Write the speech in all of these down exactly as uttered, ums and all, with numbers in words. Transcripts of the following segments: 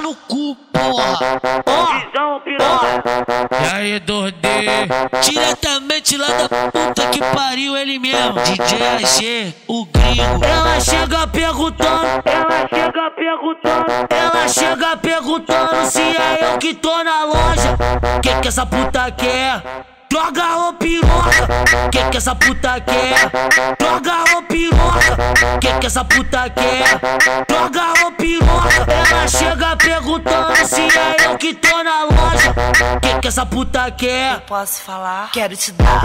no cu, porra. Ó, ó. E aí, dois D? Diretamente lá da puta que pariu ele mesmo. D J A G, o gringo. Ela chega perguntando, ela chega perguntando, ela chega perguntando se é eu que tô na loja. Que que essa puta quer? Droga ou piroca? Que que essa puta quer? Droga ou piroca? Que que essa puta quer? Droga ou piroca? Ela chega perguntando se é eu que tô na loja. Que que essa puta quer? Eu posso falar? Quero te dar.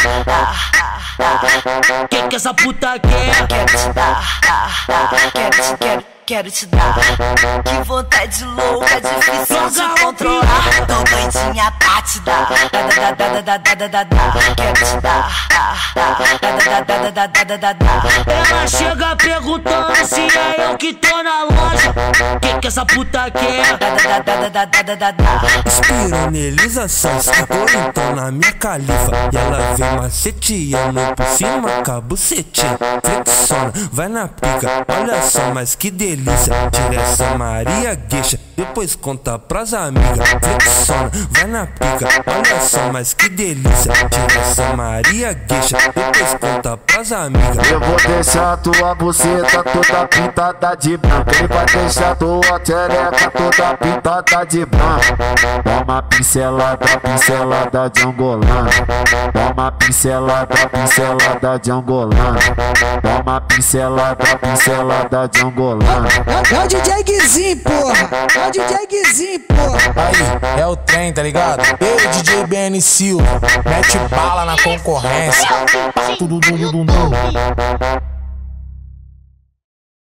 Que que essa puta quer? Quero te dar. Quero te, quero, quero te dar. Que vontade louca, difícil de controlar. Tô doidinha pra te dar. Da, da, da, da, da, da, da, da. Quero te dar. Da, da, da, da, da, da, da, da. Ela chega perguntando se é eu que tô na loja. Que que essa puta quer? Da, da, da, da, da, da, da. Espiralizações, ou então na minha califa. E ela vem maceteando por cima, cabucetinha. Flexiona, vai na pica, olha só, mas que delícia. Tira essa Maria Gueixa, depois conta pras amigas. Flexiona, vai na pica, olha só, mas que delícia. Tira essa Maria Gueixa, depois conta pras amigas. Eu vou deixar tua buceta toda pintada de branco. Ele vai deixar tua tchereca toda pintada de branco. Dá uma pincelada, pincelada de angolano. Dá uma pincelada, pincelada de angolano. Dá uma pincelada, pincelada de angolano. É o D J Guizinho, porra. É o D J Guizinho, porra. Aí, é o trem, tá ligado? Eu, D J B N Silva, mete bala na concorrência. Tudo, tudo, tudo, tudo.